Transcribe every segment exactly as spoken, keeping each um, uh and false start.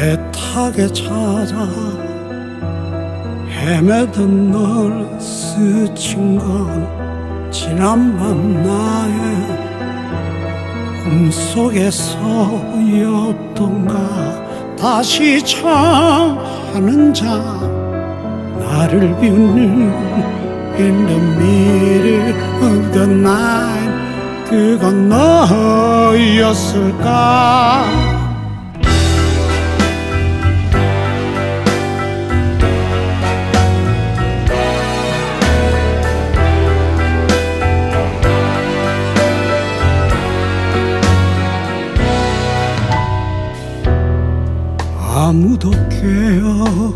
애타게 찾아 헤매던 널 스친 건 지난밤 나의 꿈속에서였던가. 다시 청하는 자 나를 비웃는 In the middle of the night, 그건 너였을까. 아무도 깨어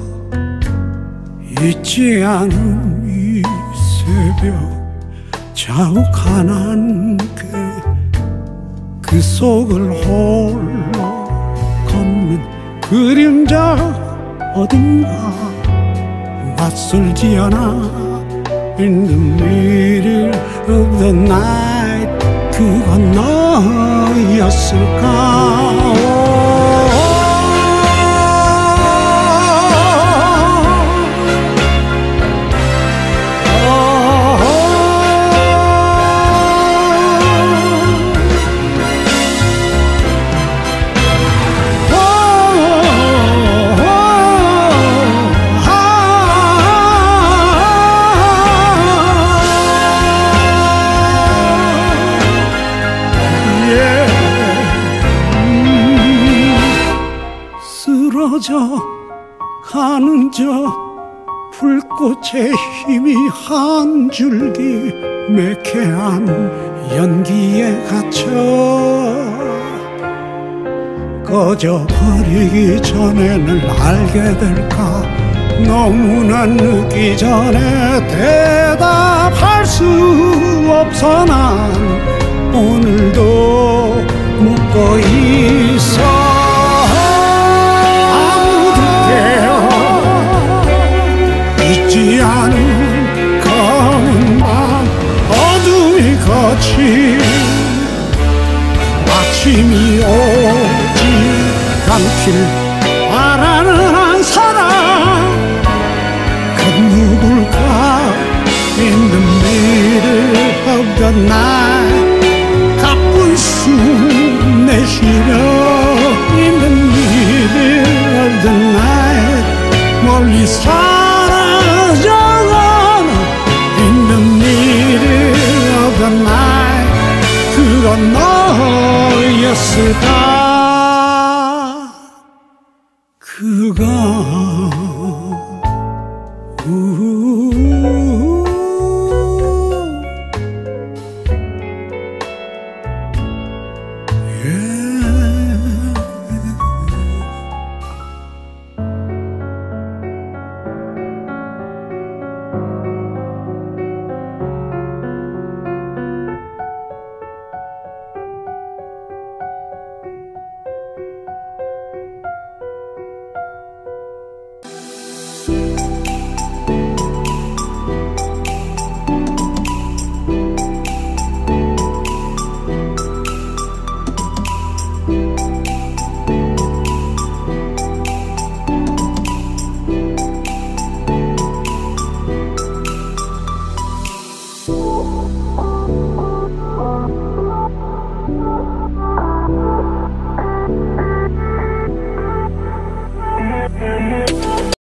있지 않은 이 새벽, 자욱한 그, 그 속을 홀로 걷는 그림자 어딘가 낯설지 않아. In the middle of the night, 그건 너였을까. 쓰러져 가는 저 불꽃의 힘이 한 줄기 매캐한 연기에 갇혀 꺼져버리기 전에 널 알게 될까. 너무나 늦기 전에 대답할 수 없어 난 오늘도 묻고 있어. 잊지 않은 검은 밤 어둠이 거친 아침이 오지 않길 바라는 한 사람, 그 누굴까. In the middle of the night, 가쁜 숨 내쉬며 In the middle of the night, 멀리 사라져가는 In the middle of the night, 그건 너였을까. 그건